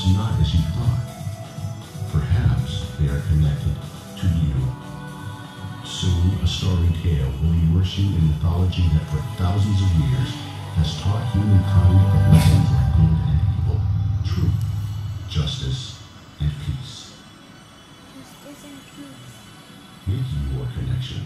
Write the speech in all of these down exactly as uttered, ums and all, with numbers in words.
not as you thought. Perhaps they are connected to you. Soon, a storied tale will immerse you in mythology that for thousands of years has taught humankind the lessons of good and evil, truth, justice, and peace. Make your connection.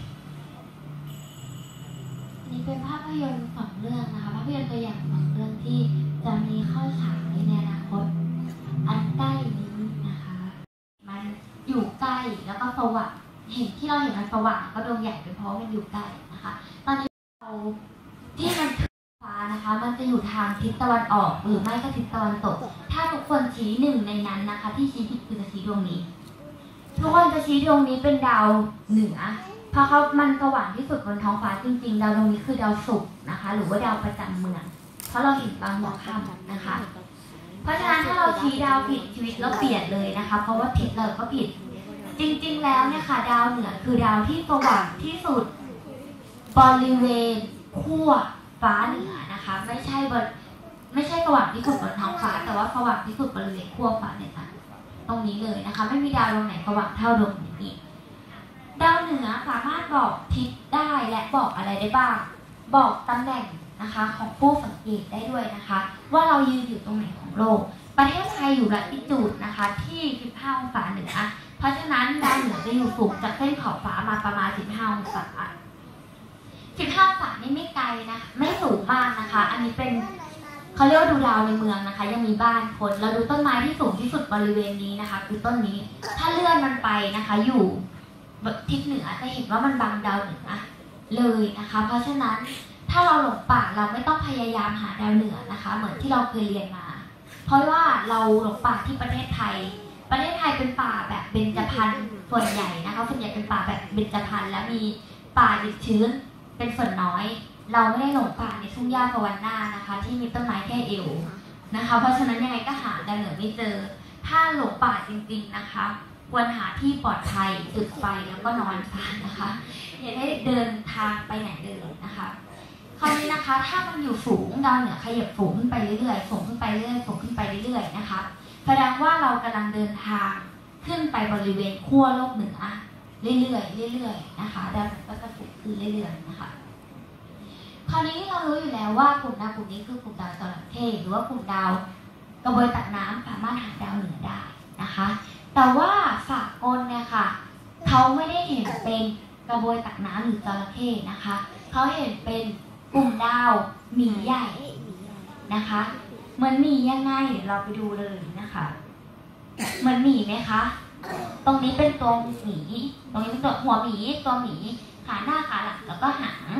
นี่เป็นภาพยนตร์สองเรื่องนะคะภาพยนตร์ตัวอย่างสองเรื่องที่จะมีเข้าฉายในอนาคตอันใกล้นี้นะคะมันอยู่ใกล้แล้วก็สว่างเห็นที่เราเห็นมันสว่างก็ดวงใหญ่เป็นเพราะมันอยู่ใกล้นะคะตอนนี้เราที่มันฟ้านะคะมันจะอยู่ทางทิศตะวันออกหรือไม่ก็ทิศตะวันตกถ้าทุกคนชี้หนึ่งในนั้นนะคะที่ชี้ผิดคือจะชี้ดวงนี้ทุกคนจะชี้ดวงนี้เป็นดาวเหนือเพราะเขามันสว่างที่สุดบนท้องฟ้าจริงๆดาวดวงนี้คือดาวศุกร์นะคะหรือว่าดาวประจำเมืองเพราะเราเห็นบางดวงค่ำนะคะเพราะฉะนั้นถ้าเราชี้ดาวผิดชีวิตเราเปลี่ยนเลยนะคะเพราะว่าผิดเราก็ผิดจริงๆแล้วเนี่ยค่ะดาวเหนือคือดาวที่สว่างที่สุดบริเวณขั้วฟ้าเหนือนะคะไม่ใช่บนไม่ใช่สว่างที่สุดบนท้องฟ้าแต่ว่าสว่างที่สุดบริเวณขั้วฟ้าเนี่ยค่ะตรงนี้เลยนะคะไม่มีดาวดวงไหนสว่างเท่าดวงนี้ดาวเหนือสามารถบอกทิศได้และบอกอะไรได้บ้างบอกตำแหน่งนะคะของผู้สังเกตได้ด้วยนะคะว่าเรายืนอยู่ตรงไหนของโลกประเทศไทยอยู่ลัติจูดนะคะที่สิบห้าองศาเหนือเพราะฉะนั้นดาวเหนือจะอยู่สูงจากเส้นขอบฟ้ามาประมาณสิบห้าองศาสิบห้าองศานี่ไม่ไกลนะไม่สูงมากนะคะอันนี้เป็นเขาเรียกว่าดูดาวในเมืองนะคะยังมีบ้านคนเราดูต้นไม้ที่สูงที่สุดบริเวณนี้นะคะคือต้นนี้ถ้าเลื่อนมันไปนะคะอยู่ทิศเหนือจะเห็นว่ามันบังดาวเหนือเลยนะคะเพราะฉะนั้นถ้าเราหลงป่าเราไม่ต้องพยายามหาดาวเหนือนะคะเหมือนที่เราเคยเรียนมาเพราะว่าเราหลงป่าที่ประเทศไทยประเทศไทยเป็นป่าแบบเบญจพรรณส่วนใหญ่นะคะส่วนใหญ่เป็นป่าแบบเบญจพรรณและมีป่าดิบชื้นเป็นส่วนน้อยเราไม่ได้หลงป่าในทุ่งหญ้าสวรรค์หน้านะคะที่มีต้นไม้แค่เอวนะคะเพราะฉะนั้นยังไงก็หาดาวเหนือไม่เจอถ้าหลงป่าจริงๆนะคะควรหาที่ปลอดภัยจุดไฟแล้วก็นอนฝันนะคะอย่าได้เดินทางไปไหนเลยนะคะคราวนี้นะคะถ้ามันอยู่สูงดาวเหนือขยับสูงขึ้นไปเรื่อยๆสูงขึ้นไปเรื่อยๆสูงขึ้นไปเรื่อยๆนะคะแสดงว่าเรากำลังเดินทางขึ้นไปบริเวณขั้วโลกเหนือเรื่อยๆเรื่อยๆนะคะดาวเหนือก็จะสูงขึ้นเรื่อยๆนะคะคราวนี้เรารู้อยู่แล้วว่ากลุ่มดาวกลุ่มนี้คือกลุ่มดาวจระเข้หรือว่ากลุ่มดาวกระบวยตัดน้ำสามารถหาดาวเหนือได้นะคะแต่ว่าสากลเนี่ยค่ะเขาไม่ได้เห็นเป็นกระบวยตัดน้ำหรือจระเข้นะคะเขาเห็นเป็นกลุ่มดาวหมีใหญ่นะคะเหมือนหมียังไงเดี๋ยวเราไปดูเลยนะคะเหมือนหมีไหมคะตรงนี้เป็นตัวหมีตรงนี้เป็นตัวหัวหมีตัวหมีขาหน้าขาหลังแล้วก็หาง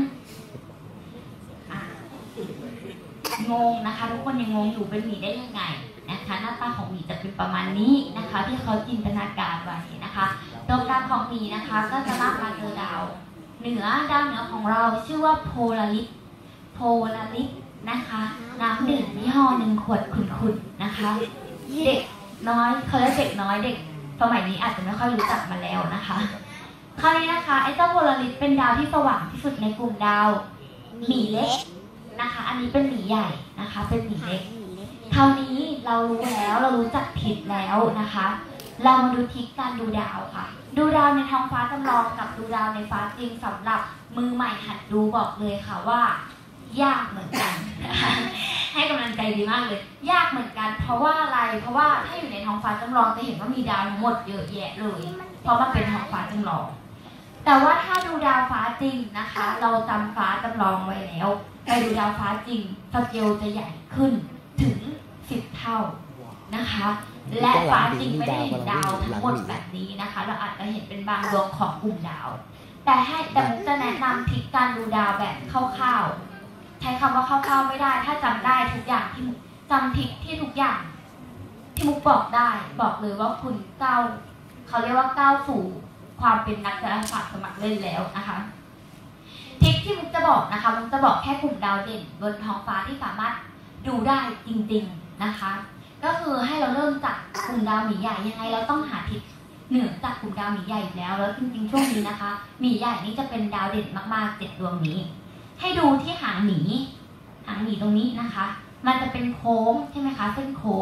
งงนะคะทุกคนยังงงอยู่เป็นหมีได้ยังไงนะคะหน้าตาของหมีจะเป็นประมาณนี้นะคะที่เขาจินตนาการไว้นะคะตรงกลางของหมีนะคะก็จะลากมาเจอดาวเหนือดาวเหนือของเราชื่อว่าโพลาริสโพลาริสนะคะน้ำดื่มยี่ห้อหนึ่งขวดขุ่นๆนะคะเด็กน้อยเขาเรียกเด็กน้อยเด็กสมัยนี้อาจจะไม่ค่อยรู้จักมาแล้วนะคะคราวนี้นะคะไอ้เจ้าโพลาริสเป็นดาวที่สว่างที่สุดในกลุ่มดาวหมีเล็กนะคะอันนี้เป็นหมีใหญ่นะคะเป็นหมีเล็กคราวนี้เรารู้แล้วเรารู้จักทิศแล้วนะคะเรามาดูทิศการดูดาวค่ะดูดาวในท้องฟ้าจำลองกับดูดาวในฟ้าจริงสำหรับมือใหม่หัดดูบอกเลยค่ะว่ายากเหมือนกันนะคะให้กำลังใจดีมากเลยยากเหมือนกันเพราะว่าอะไรเพราะว่าถ้าอยู่ในท้องฟ้าจำลองจะเห็นว่ามีดาวทั้งหมดเยอะแยะเลยเพราะมันเป็นท้องฟ้าจำลองแต่ว่าถ้าดูดาวฟ้าจริงนะคะเราจำฟ้าจำลองไว้แล้วไปดูดาวฟ้าจริงสเกลจะใหญ่ขึ้นถึงสิบเท่านะคะและฟ้าจริงไม่ได้เห็นดาวทั้งหมดแบบนี้นะคะเราอาจจะเห็นเป็นบางดวงของกลุ่มดาวแต่ให้แต่มุกจะแนะนำทิศการดูดาวแบบคร่าวๆใช้คำว่าคร่าวๆไม่ได้ถ้าจำได้ทุกอย่างที่มุกจำทิศที่ทุกอย่างที่มุกบอกได้บอกเลยว่าคุณก้าวเขาเรียกว่าก้าวสู่ความเป็นนักดาราศาสตร์สมัครเล่นแล้วนะคะทิศที่มุกจะบอกนะคะมุกจะบอกแค่กลุ่มดาวเด่นบนท้องฟ้าที่สามารถดูได้จริงๆนะคะก็คือให้เราเริ่มจากกลุ่มดาวหมีใหญ่ยังไงเราต้องหาทิศเหนือจากกลุ่มดาวหมีใหญ่อยู่แล้วแล้วจริงๆช่วงนี้นะคะหมีใหญ่นี่จะเป็นดาวเด่นมากๆเจ็ดดวงนี้ให้ดูที่หางหมีหางหมีตรงนี้นะคะมันจะเป็นโค้งใช่ไหมคะเส้นโค้ง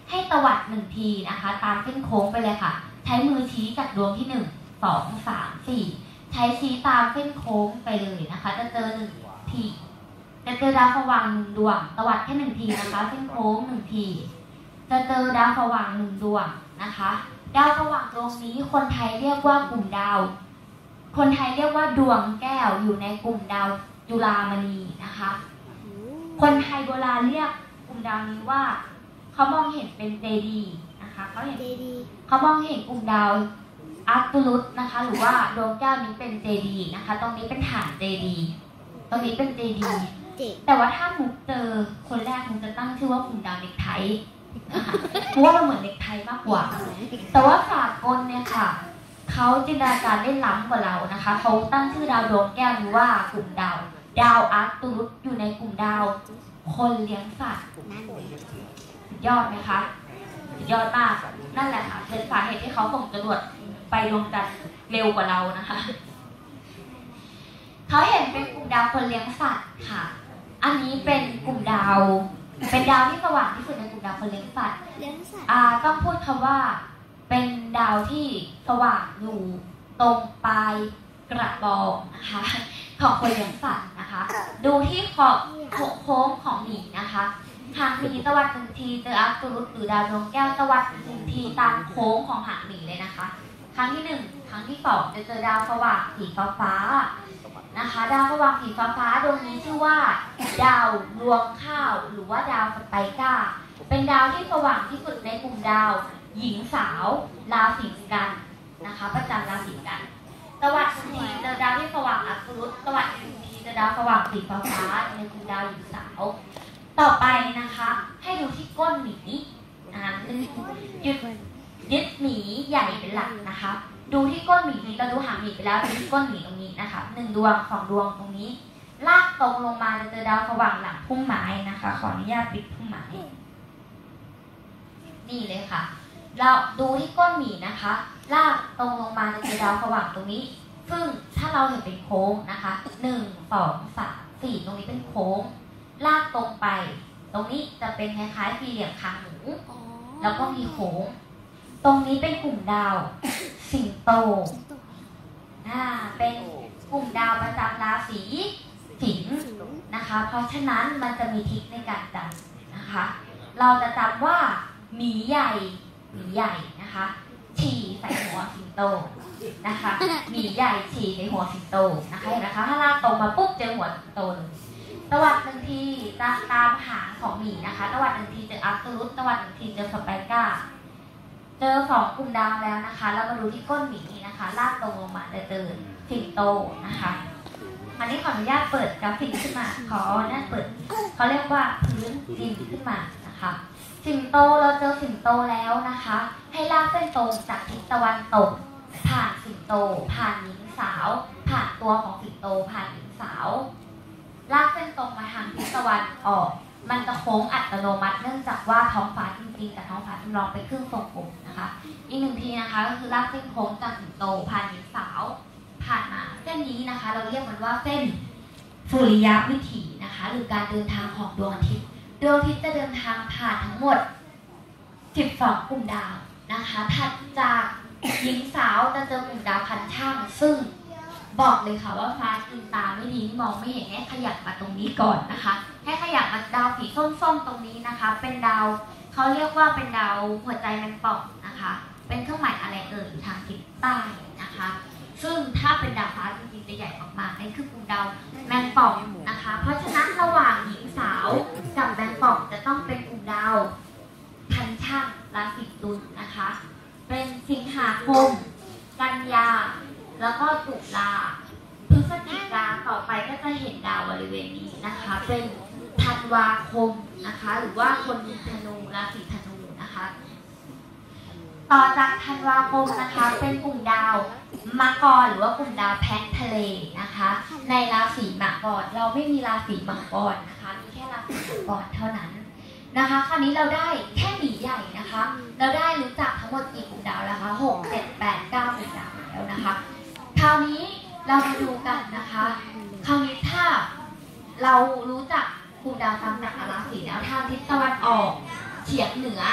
ให้ตวัดหนึ่งทีนะคะตามเส้นโค้งไปเลยค่ะใช้มือชี้จากดวงที่หนึ่ง สอง สาม สี่ใช้ชี้ตามเส้นโค้งไปเลยนะคะจะเจอหนึ่งทีจะเจอดาวสว่างหนึ่งดวงตวัดแค่หนึ่งทีนะคะเส้นโค้งหนึ่งทีจะเจอดาวสว่างหนึ่งดวงนะคะดาวสว่างดวงนี้คนไทยเรียกว่ากลุ่มดาวคนไทยเรียกว่าดวงแก้วอยู่ในกลุ่มดาวจุฬามณีนะคะคนไทยโบราณเรียกกลุ่มดาวนี้ว่าเขามองเห็นเป็นเจดีย์นะคะเขาเห็นเขามองเห็นกลุ่มดาวอาร์ตูรุสนะคะหรือว่าดวงแก้วนี้เป็นเจดีย์นะคะตรงนี้เป็นฐานเจดีย์ตรงนี้เป็นเจดีย์แต่ว่าถ้ามุกเจอคนแรกมุกจะตั้งชื่อว่ากลุ่มดาวเด็กไทยนะคะเพราะว่ามันเหมือนเด็กไทยมากกว่าแต่ว่าสากลเนี่ยค่ะเขาจินตนาการได้ล้ำกว่าเรานะคะเขาตั้งชื่อดาวดวงแก้วนี้ว่ากลุ่มดาวดาวอาร์ตูรุสอยู่ในกลุ่มดาวคนเลี้ยงสัตว์ยอดไหมคะยอดมากนั่นแหละค่ะเป็นสาเหตุที่เขาส่งจรวดไปดวงจันทร์เร็วกว่าเรานะคะเขาเห็นเป็นกลุ่มดาวคนเลี้ยงสัตว์ค่ะอันนี้เป็นกลุ่มดาวเป็นดาวที่สว่างที่สุดในกลุ่มดาวคนเลี้ยงสัตว์อ่าต้องพูดคำว่าเป็นดาวที่สว่างอยู่ตรงปลายกระบอกนะคะของคนเลี้ยงสัตว์นะคะดูที่ขอบโค้งของหมีนะคะหางหมีตวัดหนึ่งทีเจออาร์ตูรุสหรือดาวดวงแก้วตวัดหนึ่งทีตามโค้งของหางหมีเลยนะคะครั้งที่หนึ่งครั้งที่สองจะเจอดาวสว่างสีฟ้าฟ้านะคะดาวสว่างสีฟ้าฟ้าดวงนี้ชื่อว่าดาวรวงข้าวหรือว่าดาวสไปก้าเป็นดาวที่สว่างที่สุดในกลุ่มดาวหญิงสาวราศีกันนะคะประจำราศีกันตวัดหนึ่งทีเจอดาวที่สว่างอาร์ตูรุสตวัดหนึ่งทีเจอดาวสว่างสีฟ้าฟ้าในกลุ่มดาวหญิงสาวต่อไปนะคะให้ดูที่ก้นหมีอ่ายึดยึดหมีใหญ่เป็นหลักนะคะดูที่ก้นหมีเราดูหางหมีไปแล้วดูที่ก้นหมีตรงนี้นะคะหนึ่งดวงสองดวงตรงนี้ลากตรงลงมาจะเจอดาวสว่างหลังพุ่มไม้นะคะขออนุญาตปิดพุ่มไม้นี่เลยค่ะเราดูที่ก้นหมีนะคะลากตรงลงมาจะเจอดาวสว่างตรงนี้ซึ่งถ้าเราเห็นเป็นโค้งนะคะหนึ่งสองสามสี่ตรงนี้เป็นโค้งลากตรงไปตรงนี้จะเป็นคล้ายๆสี่เหลี่ยมคางหมูแล้วก็มีโค้งตรงนี้เป็นกลุ่มดาวสิงโตอ่าเป็นกลุ่มดาวประจำราศีสิงห์นะคะเพราะฉะนั้นมันจะมีทริคในการจำนะคะเราจะจำว่าหมีใหญ่หมีใหญ่นะคะฉี่ใส่หัวสิงโตนะคะหมีใหญ่ฉี่ในหัวสิงโตนะคะเห็นนะคะถ้าลากตรงมาปุ๊บเจอหัวสิงโตเลยตวัดหนึ่งทีตามตามหางของหมีนะคะตวัดหนึ่งทีเจออาร์ตูรุสตวัดหนึ่งทีเจอสไปก้าเจอสองกลุ่มดาวแล้วนะคะแล้วมาดูที่ก้นหมีนะคะลากตรงลงมาจะเจอสิงโตนะคะอันนี้ขออนุญาตเปิดกราฟิกขึ้นมาขออนุญาตเปิดเขาเรียกว่าพื้นดินขึ้นมานะคะสิงโตเราเจอสิงโตแล้วนะคะให้ลากเส้นตรงจากทิศตะวันตกผ่านสิงโตผ่านหญิงสาวผ่านตัวของสิงโตผ่านหญิงสาวลากเส้นตรงมาทางทิศตะวันออกมันจะโค้งอัตโนมัติเนื่องจากว่าท้องฟ้าจริงๆกับท้องฟ้าจำลองเป็นครึ่งทรงกลมนะคะอีกหนึ่งทีนะคะก็คือลากเส้นโค้งจากสิงโตผ่านหญิงสาวผ่านมาเส้นนี้นะคะเราเรียกมันว่าเส้นสุริยวิถีนะคะหรือการเดินทางของดวงอาทิตย์ดวงอาทิตย์จะเดินทางผ่านทั้งหมดสิบสองกลุ่มดาวนะคะถัดจากหญิงสาวจะเจอกลุ่มดาวคันช่างซึ่งบอกเลยค่ะว่าฟ้ากินตาไม่ดีมองไม่เห็นให้ขยับมาตรงนี้ก่อนนะคะให้ขยับมาดาวสีส้มๆตรงนี้นะคะเป็นดาวเขาเรียกว่าเป็นดาวหัวใจแมงป่องนะคะเป็นเครื่องหมายอะไรเอ่ยทางทิศใต้นะคะซึ่งถ้าเป็นดาวฟ้าจริงๆจะใหญ่มากๆนี่คือกลุ่มดาวแมงป่องนะคะเพราะฉะนั้นระหว่างหญิงสาวกับแมงป่องจะต้องเป็นกลุ่มดาวคันช่างราศีตุลนะคะเป็นสิงหาคมกันยาแล้วก็ตุลาพฤศจิกาต่อไปก็จะเห็นดาวบริเวณนี้นะคะเป็นธันวาคมนะคะหรือว่าคนธนูราศีธนูนะคะต่อจากธันวาคมนะคะเป็นกลุ่มดาวมังกรหรือว่ากลุ่มดาวแพะทะเลนะคะในราศีมังกรเราไม่มีราศีมังกรนะคะมีแค่ราศีมังกรเท่านั้นนะคะคราวนี้เราได้แค่หมีใหญ่นะคะเราได้รู้จักทั้งหมดกี่กลุ่มดาวแล้วคะหก เจ็ด แปด เก้ากลุ่มดาวแล้วนะคะคราวนี้เรามาดูกันนะคะคราวนี้ถ้าเรารู้จักกลุ่มดาวตามจักรราศีแล้วทางทิศตะวันออกเฉียงเหนือ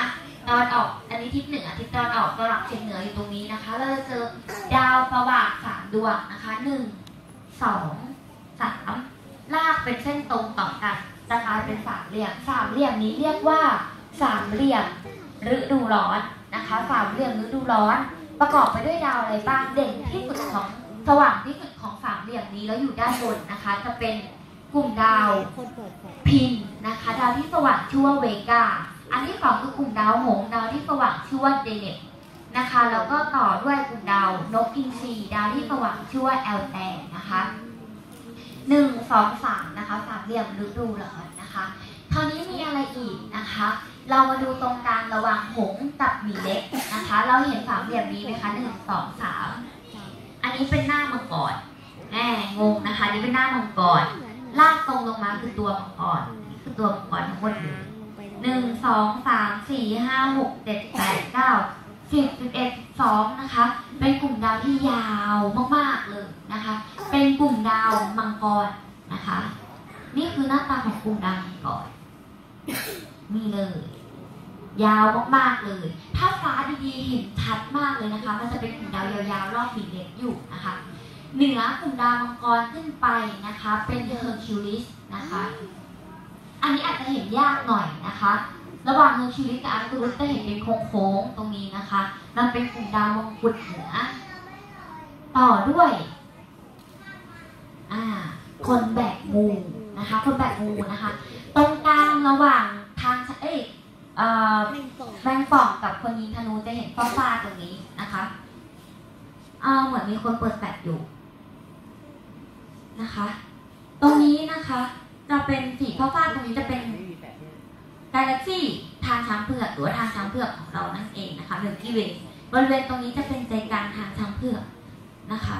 ตะวันออกอันนี้ทิศเหนือทิศตะวันออกตะวันออกเฉียงเหนืออยู่ตรงนี้นะคะเราจะเจอดาวประหว่างสามดวงนะคะหนึ่งสองสามลากเป็นเส้นตรงต่อกันจะกลายเป็นสามเหลี่ยมสามเหลี่ยมนี้เรียกว่าสามเหลี่ยมฤดูร้อนนะคะสามเหลี่ยมฤดูร้อนประกอบไปด้วยดาวอะไรบ้างเด่นที่สุดของสว่างที่สุดของสามเหลี่ยมนี้แล้วอยู่ด้านบนนะคะจะเป็นกลุ่มดาวพินนะคะดาวที่สว่างชื่อว่าเวกาอันที่สองคือกลุ่มดาวหงส์ดาวที่สว่างชื่อว่าเดเนตนะคะแล้วก็ต่อด้วยกลุ่มดาวนกอินทรีดาวที่สว่างชื่อว่าแอลแตนนะคะหนึ่งสองสามนะคะสามเหลี่ยมฤดูร้อนนะคะคราวนี้มีอะไรอีกนะคะเรามาดูตรงกลางระหว่างหงส์กับหมีเล็กนะคะเราเห็นสามเหลี่ยมนี้ไหมคะหนึ่งสองสามอันนี้เป็นหน้ามังกรแหมงงนะคะนี่เป็นหน้ามังกรลากตรงลงมาคือตัวมังกรนี่คือตัวมังกรทั้งหมดเลยหนึ่งสองสามสี่ห้าหกเจ็ดแปดเก้าสิบสิบเอ็ดสิบสองนะคะเป็นกลุ่มดาวที่ยาวมากๆเลยนะคะเป็นกลุ่มดาวมังกรนะคะนี่คือหน้าตาของกลุ่มดาวมังกรนี่เลยยาวมากๆเลยถ้าฟ้าดีๆเห็นชัดมากเลยนะคะมันจะเป็นกลุ่มดาวยาวๆรอบหินเล็กอยู่นะคะเหนือกลุ่มดาวมังกรขึ้นไปนะคะเป็นเฮอร์คิวลิสนะคะอันนี้อาจจะเห็นยากหน่อยนะคะระหว่างเฮอร์คิวลิสกับอาร์คตูรุสจะเห็นเป็นโค้งๆตรงนี้นะคะมันเป็นกลุ่มดาวมงกุฎเหนือต่อด้วยอ่าคนแบกงูนะคะคนแบกงูนะคะตรงกลางระหว่างทางเอ้ยเอ่อแมงป่องกับคนยิงธนูจะเห็นฟ้าๆตรงนี้นะคะเอ่อเหมือนมีคนเปิดแฟลชอยู่นะคะตรงนี้นะคะจะเป็นสีฟ้าๆตรงนี้จะเป็นกาแล็กซี่ทางช้างเผือกหรือว่าทางช้างเผือกของเรานั่นเองนะคะมิลกี้เวย์บริเวณตรงนี้จะเป็นใจกลางทางช้างเผือกนะคะ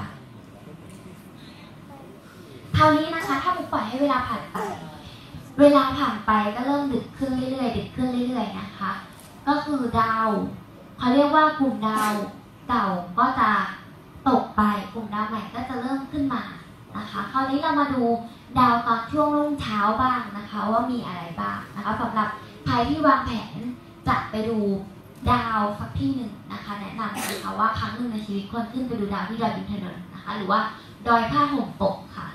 คราวนี้นะคะถ้ามุกปล่อยให้เวลาผ่านไปเวลาผ่านไปก็เริ่มดึกขึ้นเรื่อยๆดึกขึ้นเรื่อยๆนะคะก็คือดาวเขาเรียกว่ากลุ่มดาวเก่าก็จะตกไปกลุ่มดาวใหม่ก็จะเริ่มขึ้นมานะคะคราวนี้เรามาดูดาวตอนช่วงรุ่งเช้าบ้างนะคะว่ามีอะไรบ้างนะคะสำหรับใครที่วางแผนจะไปดูดาวสักที่หนึ่งนะคะแนะนำนะคะว่าครั้งหนึ่งในชีวิตควรขึ้นไปดูดาวที่ดอยอินทนนท์นะคะหรือว่าดอยผ้าห่มปกค่ะ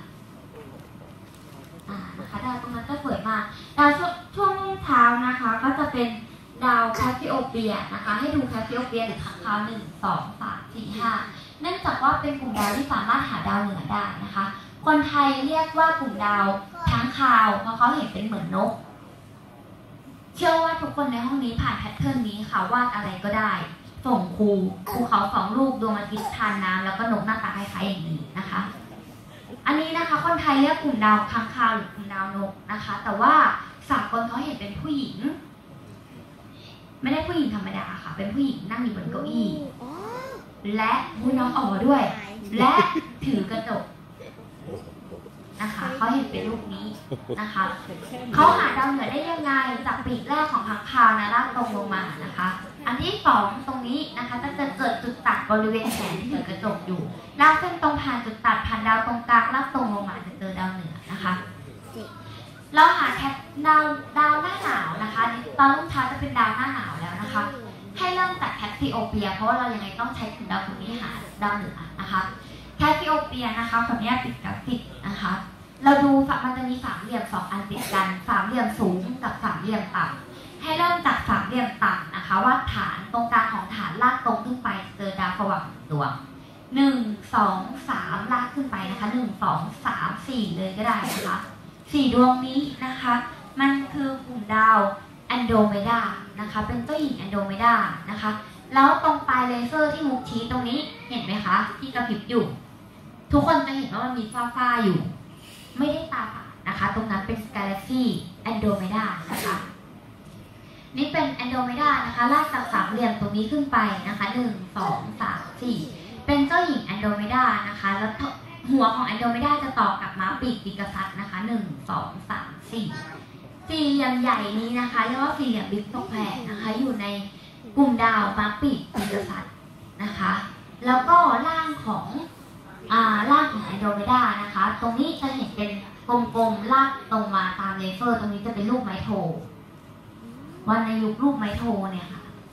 นะคะดาวตรงนั้นก็สวยมากดาวช่วงรุ่งเช้านะคะก็จะเป็นดาวแคสซิโอเปียนะคะให้ดูแคสซิโอเปียหรือค้างคาวหนึ่งสองสามสี่ห้าเนื่องจากว่าเป็นกลุ่มดาวที่สามารถหาดาวเหนือได้นะคะคนไทยเรียกว่ากลุ่มดาวค้างคาวเพราะเขาเห็นเป็นเหมือนนกเชื่อว่าทุกคนในห้องนี้ผ่านแพทเทิร์นนี้ค่ะวาดอะไรก็ได้ส่งครูภูเขาสองลูกดวงอาทิตย์ทานน้ำแล้วก็นกหน้าตาคล้ายๆอย่างนี้นะคะอันนี้นะคะคนไทยเรียกกลุ่มดาวค้างคาวหรือกลุ่มดาวนกนะคะแต่ว่าสากลเขาเห็นเป็นผู้หญิงไม่ได้ผู้หญิงธรรมดาค่ะเป็นผู้หญิงนั่งอยู่บนเก้าอี้และผู้น้องอ๋อด้วยและถือกระจกนะคะเขาเห็นเป็นรูปนี้นะคะเขาหาดาวเหนือได้ยังไงจากปีกแรกของค้างคาวนะลากตรงลงมานะคะอันที่สองตรงนี้นะคะจะเกิดจุดตัดบริเวณแขนที่ถือกระจกอยู่ลากเส้นตรงผ่านจุดตัดผ่านดาวตรงกลางลากตรงลงมาจะเจอดาวเหนือนะคะเราหาแคปดาวดาวหน้าหนาวนะคะตอนรุ่งเช้าจะเป็นดาวหน้าหนาวแล้วนะคะให้เริ่มจากแคสซิโอเปียเพราะว่าเรายังไงต้องใช้กลุ่มดาวกลุ่มนี้หาดาวเหนือนะคะแคสซิโอเปียนะคะขออนุญาตปิดกราฟิกนะคะเราดูมันจะมีสามเหลี่ยมสองอันติดกันสามเหลี่ยมสูงกับสามเหลี่ยมต่ำให้เริ่มจากสามเหลี่ยมต่ำนะคะวาดฐานตรงกลางของฐานลากตรงขึ้นไปเจอดาวสว่างดวงหนึ่งสองสามลากขึ้นไปนะคะหนึ่งสองสามสี่เลยก็ได้นะคะสี่ดวงนี้นะคะมันคือกลุ่มดาวแอนโดเมดานะคะเป็นเจ้าหญิงแอนโดเมดานะคะแล้วตรงปลายเลเซอร์ที่มุกชี้ตรงนี้เห็นไหมคะที่กระพริบอยู่ทุกคนจะเห็นว่ามันมีฟ้าๆอยู่ไม่ได้ตาฝาดนะคะตรงนั้นเป็นกาแล็กซี่แอนโดเมดานะคะนี่เป็นแอนโดเมดานะคะลากจากสามเหลี่ยมตรงนี้ขึ้นไปนะคะหนึ่งสองสามสี่เป็นเจ้าหญิงแอนโดเมดานะคะแล้วหัวของแอนโดเมดาจะต่อกับม้าปีกปีกษัตริย์นะคะหนึ่งสองสามสี่สี่เหลี่ยมใหญ่นี้นะคะเรียกว่าสี่เหลี่ยมบิ๊กตกแผลนะคะอยู่ในกลุ่มดาวม้าปีกปีกษัตริย์นะคะแล้วก็ล่างของอ่าล่างของแอนโดเมดานะคะตรงนี้จะเห็นเป็นกลมๆลากตรงมาตามเลเซอร์ตรงนี้จะเป็นรูปไม้โทวันในยุครูปไม้โทเนี่ยค่ะ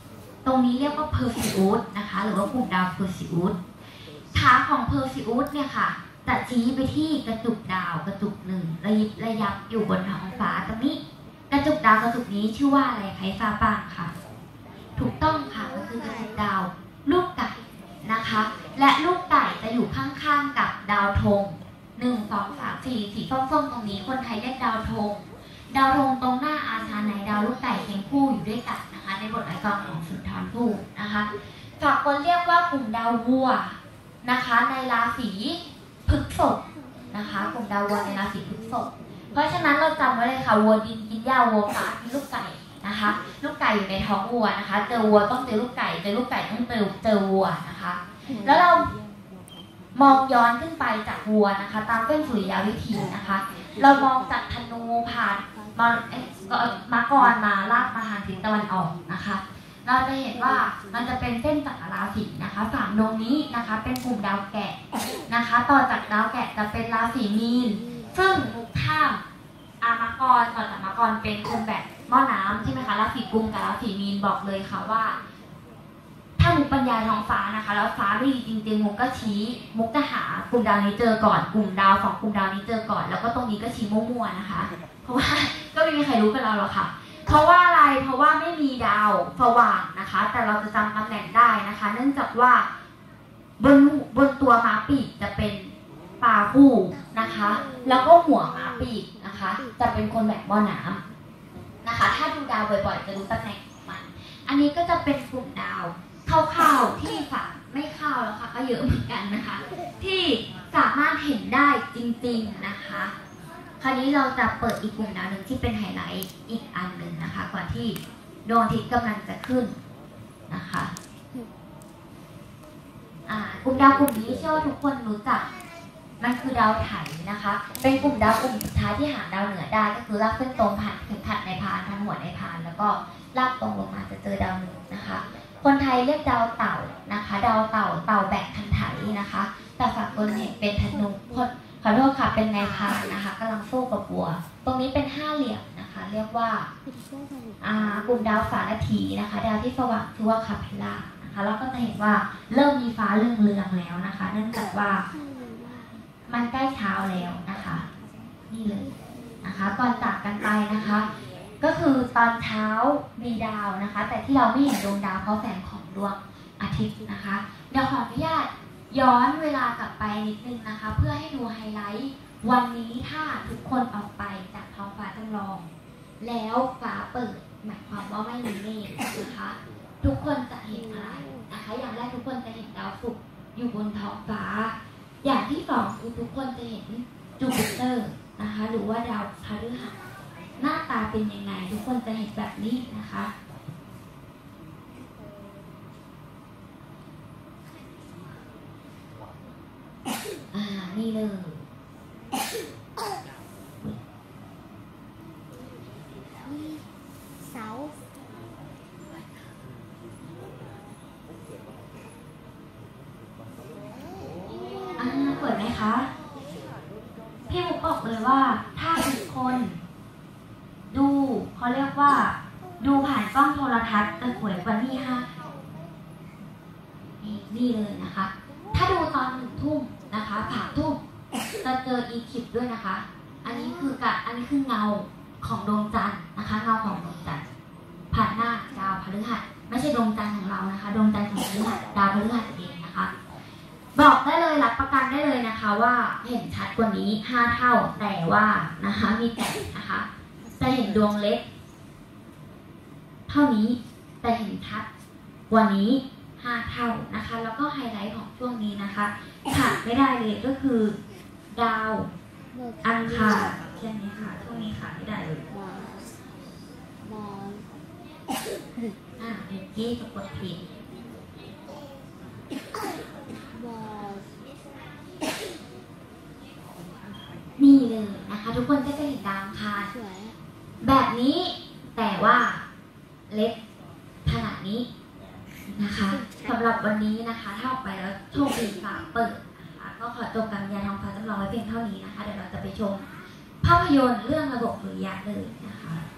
ตรงนี้เรียกว่าเพอร์ซิอุสนะคะหรือว่ากลุ่มดาวเพอร์ซิอุสขาของเพอร์ซิอุสเนี่ยค่ะจะชี้ไปที่กระจุกดาวกระจุกหนึ่งระยิบระยับอยู่บนท้องฟ้าตรงนี้กระจุกดาวกระจุกนี้ชื่อว่าอะไรใครทราบบ้างคะถูกต้องค่ะก็คือกระจุกดาวลูกไก่นะคะและลูกไก่จะอยู่ข้างๆกับดาวธงหนึ่ง สอง สาม สี่สีส้มๆตรงนี้คนไทยเรียกดาวธงดาวธงตรงหน้าอาชาในดาวลูกไก่เคียงคู่อยู่ด้วยกันนะคะในบทไอกรของสุนทรภู่นะคะฝากคนเรียกว่ากลุ่มดาววัวนะคะในราศีพฤษภนะคะกลุ่มดาววัวในราศีพฤษภเพราะฉะนั้นเราจำไว้เลยค่ะวัวดินกินหญ้าวัวป่ากินลูกไก่นะคะลูกไก่อยู่ในท้องวัวนะคะเจอวัวต้องเจอลูกไก่เจอลูกไก่ต้องเจอเจอวัวนะคะแล้วเรามองย้อนขึ้นไปจากวัวนะคะตามเส้นสุริยวิถีนะคะเรามองจากธนูผ่านมามังกรมาลากมาทางทิศตะวันออกนะคะเราจะเห็นว่ามันจะเป็นเส้นจักรราศีนะคะสามดวงนี้นะคะเป็นกลุ่มดาวแกะนะคะต่อจากดาวแกะจะเป็นราศีมีนซึ่งถ้าอามังกรต่อจากมังกรเป็นคนแบบหม้อน้ำใช่ไหมคะราศีกุมกับราศีมีนบอกเลยค่ะว่าถ้ามุกปัญญาท้องฟ้านะคะแล้วฟ้าไม่ดีจริงๆมุกก็ชี้มุกจะหากลุ่มดาวนี้เจอก่อนกลุ่มดาวสองกลุ่มดาวนี้เจอก่อนแล้วก็ตรงนี้ก็ชี้มั่วๆนะคะเพราะว่าก็ไม่มีใครรู้กันเราหรอกค่ะเพราะว่าอะไรเพราะว่าไม่มีดาวสว่างนะคะแต่เราจะจำตำแหน่งได้นะคะเนื่องจากว่าบนบนตัวม้าปีกจะเป็นปลาคู่นะคะแล้วก็หัวม้าปีกนะคะจะเป็นคนแบบหม้อน้ำนะคะถ้าดูดาวบ่อยๆจะรู้ตำแหน่งของมันอันนี้ก็จะเป็นกลุ่มดาวคร่าวๆที่ค่ะไม่เข้าแล้วค่ะก็เยอะเหมือนกันนะคะที่สามารถเห็นได้จริงๆนะคะคราวนี้เราจะเปิดอีกกลุ่มดาวหนึ่งที่เป็นไฮไลท์อีกอันหนึ่งนะคะก่อนที่ดวงอาทิตย์กำลังจะขึ้นนะคะอ่ากลุ่มดาวกลุ่มนี้เชื่อว่าทุกคนรู้จักมันคือดาวไถนะคะเป็นกลุ่มดาวกลุ่มสุดท้ายที่หาดาวเหนือได้ก็คือลากเส้นตรงผ่านเข็มขัดในพานทางหัวในพานแล้วก็ลากตรงลงมาจะเจอดาวหนึ่งนะคะคนไทยเรียกดาวเต่านะคะดาวเต่าเต่าแบกคันไถนะคะแต่ฝากคนเห็นเป็นธนูขอโทษค่ะเป็นนายพรานนะคะกำลังสู้กับวัวตรงนี้เป็นห้าเหลี่ยมนะคะเรียกว่าอ่ากลุ่มดาวสารถีนะคะดาวที่สว่างชื่อว่าคาเพล่านะคะแล้วก็จะเห็นว่าเริ่มมีฟ้าเรืองๆแล้วนะคะเนื่องจากว่ามันใกล้เช้าแล้วนะคะนี่เลยนะคะก่อนจากกันไปนะคะก็คือตอนเช้ามีดาวนะคะแต่ที่เราไม่เห็นดวงดาวเพราะแสงของดวงอาทิตย์นะคะเดี๋ยวขออนุญาตย้อนเวลากลับไปนิดนึงนะคะเพื่อให้ดูไฮไลท์วันนี้ถ้าทุกคนออกไปจากท้องฟ้าจำลองแล้วฟ้าเปิดหมายความว่าไม่มีเมฆนะคะทุกคนจะเห็นอะไรนะคะอย่างแรกทุกคนจะเห็นดาวศุกร์อยู่บนท้องฟ้าอย่างที่สองคือทุกคนจะเห็นจูปิเตอร์นะคะหรือว่าดาวพฤหัสหน้าตาเป็นยังไงทุกคนจะเห็นแบบนี้นะคะอ่านี่เลยเสาอ่าเปิดไหมคะพี่มุกบอกเลยว่าถ้าทุกคนดูเขาเรียกว่าดูผ่านกล้องโทรทัศน์จะสวยกว่านี่ค่ะนี่นี่เลยนะคะถ้าดูตอนหนึ่งทุ่มนะคะสามทุ่มจะเจออีคลิปด้วยนะคะอันนี้คือกะอันนี้คือเงาของดวงจันทร์นะคะเงาของดวงจันทร์ผ่านหน้าดาวพฤหัสไม่ใช่ดวงจันทร์ของเรานะคะดวงจันทร์ของพฤหัสดาวพฤหัสเองนะคะบอกได้เลยรับประกันได้เลยนะคะว่าเห็นชัดกว่านี้ห้าเท่าแต่ว่านะคะมีแต่นะคะจะเห็นดวงเล็กเท่านี้แต่เห็นชัดกว่านี้ห้าเท่านะคะแล้วก็ไฮไลท์ของช่วงนี้นะคะขาดไม่ได้เลยก็คือดาวอังคารใช่ไหมคะช่วงนี้ขาดไม่ได้เลยอ่าเมื่อกี้จะกดผิดนี่เลยนะคะทุกคนก็จะเห็นดาวอังคารแบบนี้แต่ว่าเล็กขนาดนี้นะคะสำหรับวันนี้นะคะถ้าออกไปแล้วโชคดีฝากเปิดนะคะก็ขอจบการบรรยายท้องฟ้าจำลองไว้เพียงเท่านี้นะคะเดี๋ยวเราจะไปชมภาพยนตร์เรื่องระบบสุริยะเลยนะคะ